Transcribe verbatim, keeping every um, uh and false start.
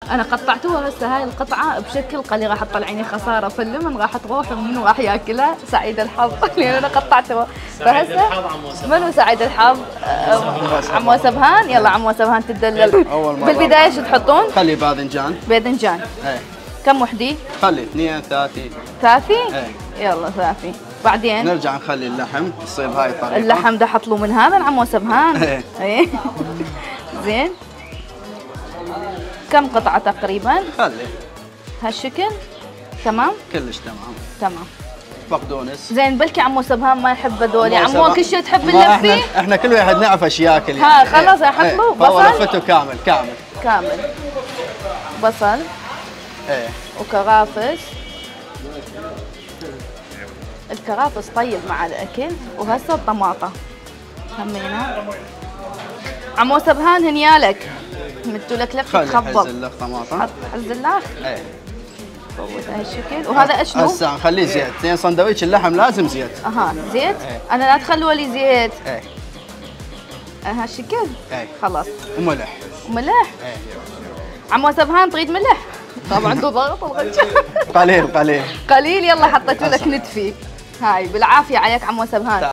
انا قطعتوها هسه هاي القطعه بشكل قليل، راح تطلعيني خساره في اللمن، راح تروح ومنو راح ياكلها؟ سعيد الحظ لان انا قطعتوها. فهسه منو سعيد الحظ؟ عمو سبهان. يلا عمو سبهان تدلل. اول مره بالبدايه ايش تحطون؟ خلي باذنجان. باذنجان. ايه. كم وحدي؟ خلي اثنين ثلاثي. ثلاثي؟ ايه. يلا ثلاثي. بعدين نرجع نخلي اللحم يصير بهاي الطريقه. اللحم ده حط له من هذا عمو سبهان. ايه. ايه. زين. كم قطعة تقريبا؟ خلي هالشكل؟ تمام؟ كلش تمام. تمام. بقدونس. زين بلكي عمو سبهان ما يحب هذول، عمو عمو سبهان- كل شيء تحب ما احنا اللفي؟ احنا كل واحد نعرف ايش ياكل ها يعني. خلاص ايه. احط له ايه. فهو بصل لفته كامل كامل. كامل. بصل ايه. وكرافس. الكرافس طيب مع الاكل، وهسه الطماطة همينا. عمو سبهان هنيالك مدتوا لك لك خلي تخبط. حز اللخ طماطم. حط حز اللخ. ايه. فوت هالشكل. وهذا اشنو؟ هسه نخليه زيت، زين سندويتش اللحم لازم زيت. اها زيت؟ ايه. انا لا تخلوا لي زيت. ايه. هالشكل؟ ايه. خلاص. وملح. وملح؟ ايه. عمو سبهان تريد ملح؟ طبعا عنده ضغط الغجة. قليل قليل. قليل. يلا حطيت لك نتفي. هاي بالعافية عليك عمو سبهان.